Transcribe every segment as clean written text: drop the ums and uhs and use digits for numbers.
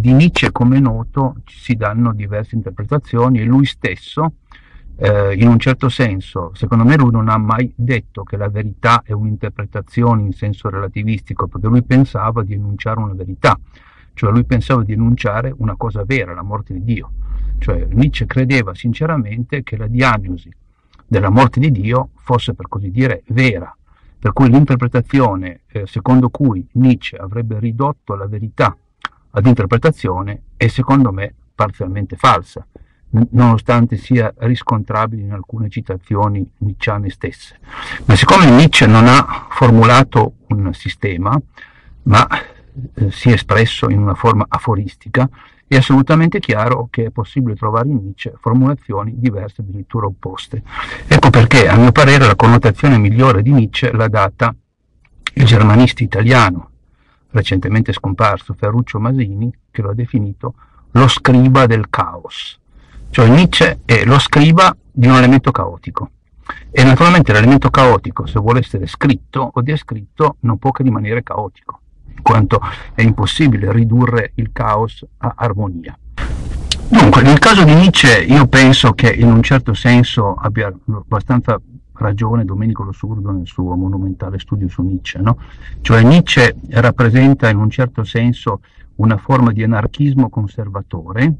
di Nietzsche, come è noto, si danno diverse interpretazioni e lui stesso, in un certo senso, secondo me lui non ha mai detto che la verità è un'interpretazione in senso relativistico, perché lui pensava di enunciare una verità, cioè lui pensava di enunciare una cosa vera, la morte di Dio. Cioè Nietzsche credeva sinceramente che la diagnosi della morte di Dio fosse, per così dire, vera, per cui l'interpretazione secondo cui Nietzsche avrebbe ridotto la verità ad interpretazione è, secondo me, parzialmente falsa, nonostante sia riscontrabile in alcune citazioni nietzschiane stesse. Ma siccome Nietzsche non ha formulato un sistema, ma si è espresso in una forma aforistica, è assolutamente chiaro che è possibile trovare in Nietzsche formulazioni diverse, addirittura opposte. Ecco perché, a mio parere, la connotazione migliore di Nietzsche l'ha data il germanista italiano, recentemente scomparso, Ferruccio Masini, che lo ha definito lo scriba del caos. Cioè Nietzsche è lo scriba di un elemento caotico. E naturalmente l'elemento caotico, se vuole essere scritto o descritto, non può che rimanere caotico, in quanto è impossibile ridurre il caos a armonia. Dunque, nel caso di Nietzsche io penso che in un certo senso abbia abbastanza ragione Domenico Lo Surdo nel suo monumentale studio su Nietzsche, no? Cioè Nietzsche rappresenta in un certo senso una forma di anarchismo conservatore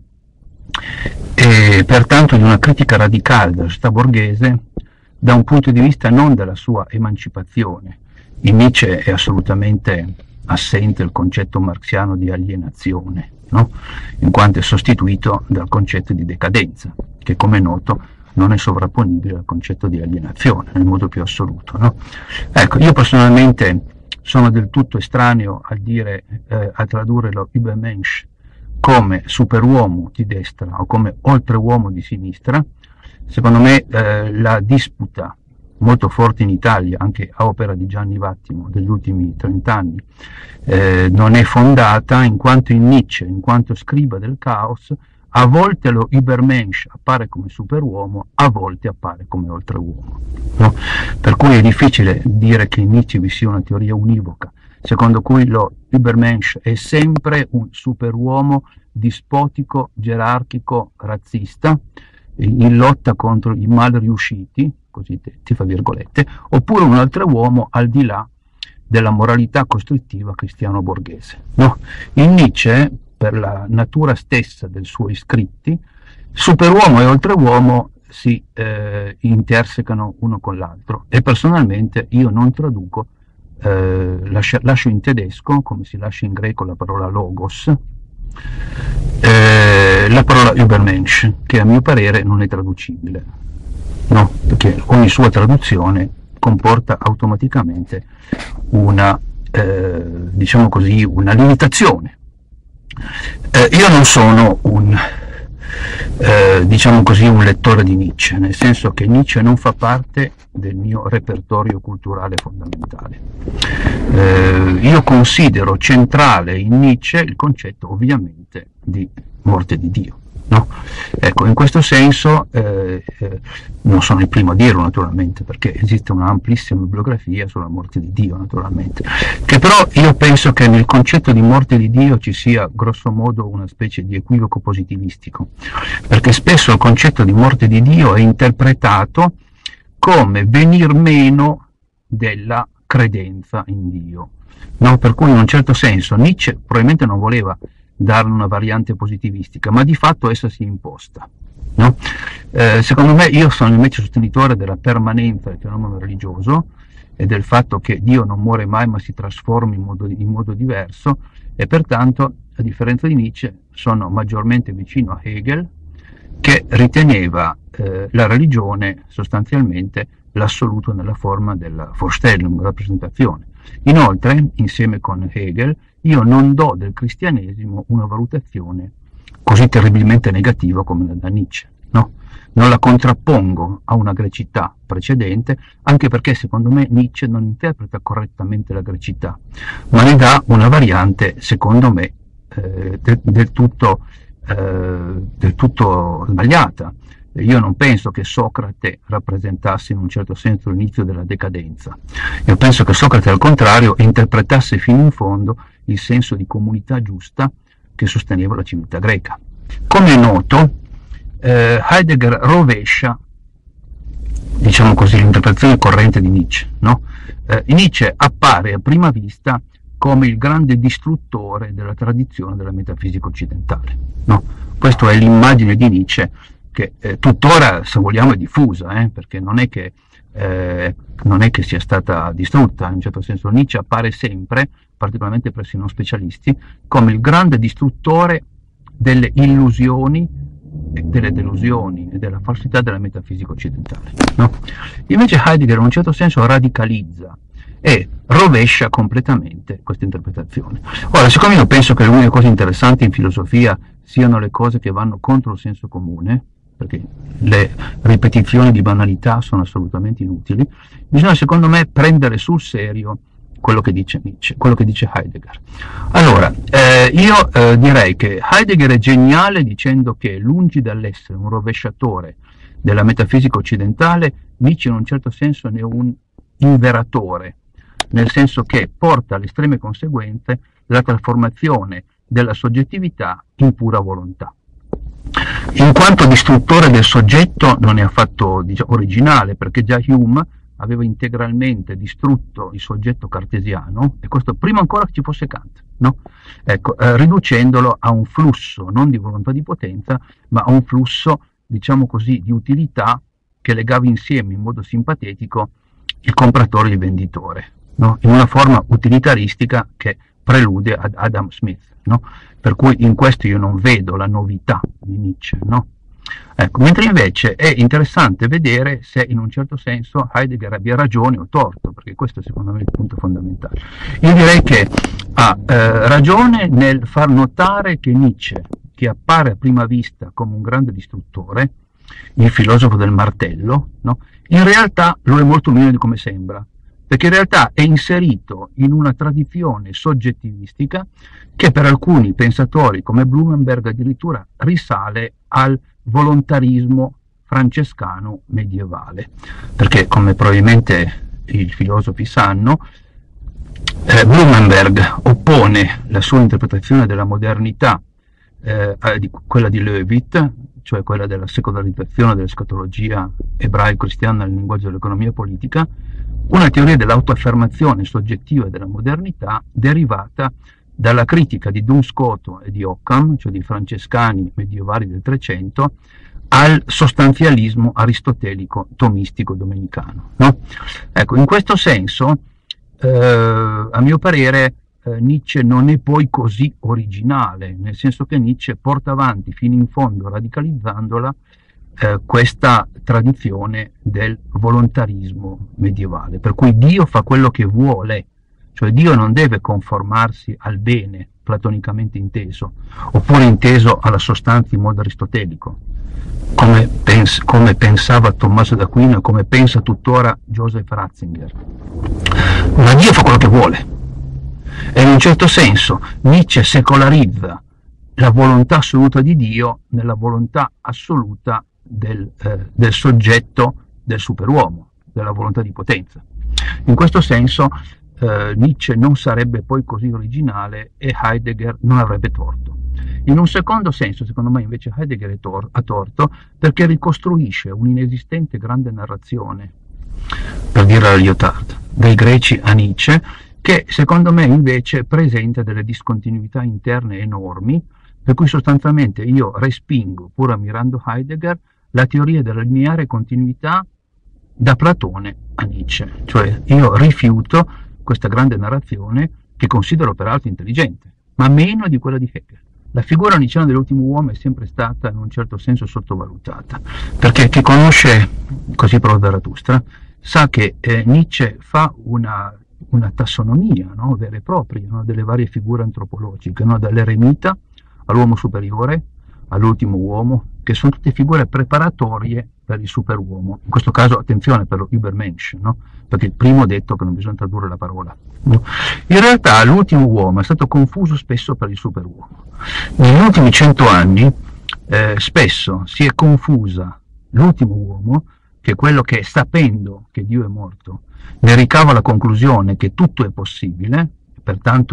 e pertanto di una critica radicale della società borghese da un punto di vista non della sua emancipazione. In Nietzsche è assolutamente assente il concetto marxiano di alienazione, no? In quanto è sostituito dal concetto di decadenza, che come è noto non è sovrapponibile al concetto di alienazione nel modo più assoluto, no? Ecco, io personalmente sono del tutto estraneo a tradurre lo Übermensch come superuomo di destra o come oltreuomo di sinistra. Secondo me la disputa molto forte in Italia, anche a opera di Gianni Vattimo degli ultimi 30 anni, non è fondata, in quanto in Nietzsche, in quanto scriba del caos, a volte lo Übermensch appare come superuomo, a volte appare come oltreuomo, no? Per cui è difficile dire che in Nietzsche vi sia una teoria univoca, secondo cui lo Übermensch è sempre un superuomo dispotico, gerarchico, razzista, in lotta contro i mal riusciti, così fra virgolette, oppure un oltreuomo al di là della moralità costruttiva cristiano-borghese, no? In Nietzsche, per la natura stessa dei suoi scritti, superuomo e oltreuomo si intersecano uno con l'altro, e personalmente io non traduco, lascio in tedesco, come si lascia in greco la parola logos, la parola Übermensch, che a mio parere non è traducibile, no? Perché ogni sua traduzione comporta automaticamente una, diciamo così, una limitazione. Io non sono diciamo così, un lettore di Nietzsche, nel senso che Nietzsche non fa parte del mio repertorio culturale fondamentale. Io considero centrale in Nietzsche il concetto, ovviamente, di morte di Dio, no? Ecco, in questo senso non sono il primo a dirlo, naturalmente, perché esiste un'amplissima bibliografia sulla morte di Dio, naturalmente, che però io penso che nel concetto di morte di Dio ci sia grosso modo una specie di equivoco positivistico, perché spesso il concetto di morte di Dio è interpretato come venir meno della credenza in Dio, no? Per cui in un certo senso Nietzsche probabilmente non voleva darle una variante positivistica, ma di fatto essa si è imposta, no? Secondo me, io sono invece sostenitore della permanenza del fenomeno religioso e del fatto che Dio non muore mai ma si trasforma in modo diverso, e pertanto, a differenza di Nietzsche, sono maggiormente vicino a Hegel, che riteneva la religione sostanzialmente l'assoluto nella forma della Vorstellung, rappresentazione. Inoltre, insieme con Hegel, io non do del cristianesimo una valutazione così terribilmente negativa come la da Nietzsche, no? Non la contrappongo a una grecità precedente, anche perché secondo me Nietzsche non interpreta correttamente la grecità, ma ne dà una variante, secondo me, del tutto sbagliata. Io non penso che Socrate rappresentasse in un certo senso l'inizio della decadenza. Io penso che Socrate, al contrario, interpretasse fino in fondo il senso di comunità giusta che sosteneva la civiltà greca. Come è noto, Heidegger rovescia, diciamo così, l'interpretazione corrente di Nietzsche, no? Nietzsche appare a prima vista come il grande distruttore della tradizione della metafisica occidentale, no? Questa è l'immagine di Nietzsche che tuttora, se vogliamo, è diffusa, perché non è che sia stata distrutta. In un certo senso Nietzsche appare sempre, particolarmente presso i non specialisti, come il grande distruttore delle illusioni, delle delusioni e della falsità della metafisica occidentale, no? Invece Heidegger in un certo senso radicalizza e rovescia completamente questa interpretazione. Ora, siccome io penso che le uniche cose interessanti in filosofia siano le cose che vanno contro il senso comune, perché le ripetizioni di banalità sono assolutamente inutili, bisogna secondo me prendere sul serio quello che dice Nietzsche, quello che dice Heidegger. Allora, io direi che Heidegger è geniale dicendo che lungi dall'essere un rovesciatore della metafisica occidentale, Nietzsche in un certo senso ne è un inveratore, nel senso che porta alle estreme conseguenze la trasformazione della soggettività in pura volontà. In quanto distruttore del soggetto non è affatto, diciamo, originale, perché già Hume aveva integralmente distrutto il soggetto cartesiano, e questo prima ancora che ci fosse Kant, no? Ecco, riducendolo a un flusso non di volontà di potenza, ma a un flusso, diciamo così, di utilità che legava insieme in modo simpatetico il compratore e il venditore, no? In una forma utilitaristica che prelude ad Adam Smith, no? Per cui in questo io non vedo la novità di Nietzsche, no? Ecco, mentre invece è interessante vedere se in un certo senso Heidegger abbia ragione o torto, perché questo secondo me è il punto fondamentale. Io direi che ha ragione nel far notare che Nietzsche, che appare a prima vista come un grande distruttore, il filosofo del martello, no? In realtà lo è molto meno di come sembra, perché in realtà è inserito in una tradizione soggettivistica che per alcuni pensatori come Blumenberg addirittura risale al volontarismo francescano medievale, perché come probabilmente i filosofi sanno, Blumenberg oppone la sua interpretazione della modernità quella di Levitt, cioè quella della secolarizzazione dell'escatologia ebraico-cristiana nel linguaggio dell'economia politica, una teoria dell'autoaffermazione soggettiva della modernità derivata dalla critica di Duns Scoto e di Occam, cioè di francescani medievali del Trecento, al sostanzialismo aristotelico tomistico domenicano, no? Ecco, in questo senso, a mio parere, Nietzsche non è poi così originale, nel senso che Nietzsche porta avanti fino in fondo, radicalizzandola, questa tradizione del volontarismo medievale, per cui Dio fa quello che vuole, cioè Dio non deve conformarsi al bene platonicamente inteso, oppure inteso alla sostanza in modo aristotelico, come pensava Tommaso d'Aquino e come pensa tuttora Joseph Ratzinger. Ma Dio fa quello che vuole, e in un certo senso Nietzsche secolarizza la volontà assoluta di Dio nella volontà assoluta del soggetto del superuomo, della volontà di potenza. In questo senso Nietzsche non sarebbe poi così originale e Heidegger non avrebbe torto. In un secondo senso, secondo me, invece Heidegger ha torto perché ricostruisce un'inesistente grande narrazione, per dire a Lyotard, dai greci a Nietzsche, che secondo me invece presenta delle discontinuità interne enormi, per cui sostanzialmente io respingo, pur ammirando Heidegger, la teoria della lineare continuità da Platone a Nietzsche, cioè io rifiuto questa grande narrazione che considero peraltro intelligente, ma meno di quella di Hegel. La figura nietzscheana dell'ultimo uomo è sempre stata in un certo senso sottovalutata, perché chi conosce, così parla Zarathustra, sa che Nietzsche fa una tassonomia, no, vera e propria, no, delle varie figure antropologiche, no, dall'eremita all'uomo superiore, all'ultimo uomo, che sono tutte figure preparatorie per il superuomo. In questo caso attenzione per lo Übermensch, no? Perché il primo detto che non bisogna tradurre la parola, no? In realtà l'ultimo uomo è stato confuso spesso per il superuomo. Negli ultimi 100 anni spesso si è confusa l'ultimo uomo, che è quello che, sapendo che Dio è morto, ne ricava la conclusione che tutto è possibile, pertanto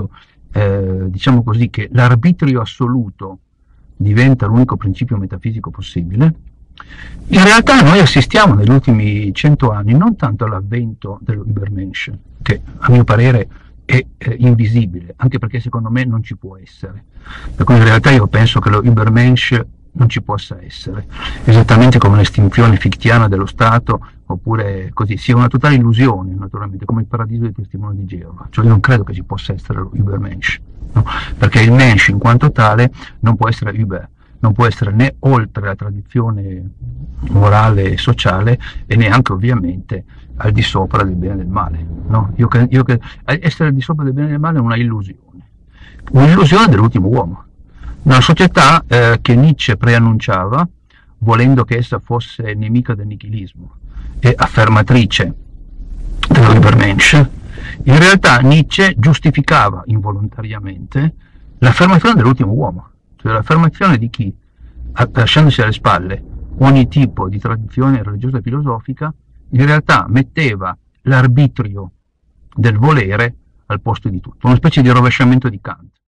diciamo così, che l'arbitrio assoluto diventa l'unico principio metafisico possibile, in realtà noi assistiamo negli ultimi 100 anni non tanto all'avvento dello Übermensch, che a mio parere è invisibile, anche perché secondo me non ci può essere. Per cui in realtà io penso che lo Übermensch non ci possa essere, esattamente come l'estinzione fictiana dello Stato, oppure così, sia una totale illusione, naturalmente, come il paradiso dei testimoni di Geova. Cioè io non credo che ci possa essere lo Übermensch, no? Perché il Mensch in quanto tale non può essere Über, non può essere né oltre la tradizione morale e sociale e neanche ovviamente al di sopra del bene e del male. No? Essere al di sopra del bene e del male è un'illusione dell'ultimo uomo. Una società che Nietzsche preannunciava, volendo che essa fosse nemica del nichilismo e affermatrice dell'Übermensch, in realtà Nietzsche giustificava involontariamente l'affermazione dell'ultimo uomo, cioè l'affermazione di chi, lasciandosi alle spalle ogni tipo di tradizione religiosa e filosofica, in realtà metteva l'arbitrio del volere al posto di tutto, una specie di rovesciamento di Kant.